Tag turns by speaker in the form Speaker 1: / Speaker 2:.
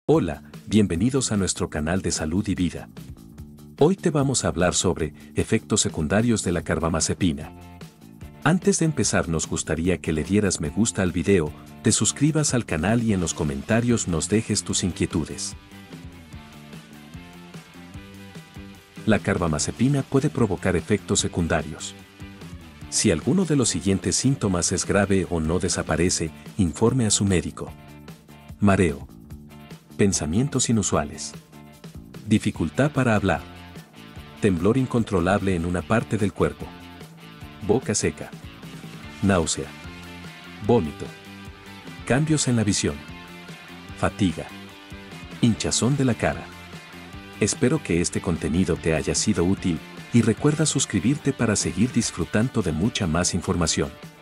Speaker 1: Hola, bienvenidos a nuestro canal de Salud y Vida. Hoy te vamos a hablar sobre efectos secundarios de la carbamazepina. Antes de empezar nos gustaría que le dieras me gusta al video, te suscribas al canal y en los comentarios nos dejes tus inquietudes. La carbamazepina puede provocar efectos secundarios. Si alguno de los siguientes síntomas es grave o no desaparece, informe a su médico. Mareo. Pensamientos inusuales. Dificultad para hablar. Temblor incontrolable en una parte del cuerpo. Boca seca. Náusea. Vómito. Cambios en la visión. Fatiga. Hinchazón de la cara. Espero que este contenido te haya sido útil y recuerda suscribirte para seguir disfrutando de mucha más información.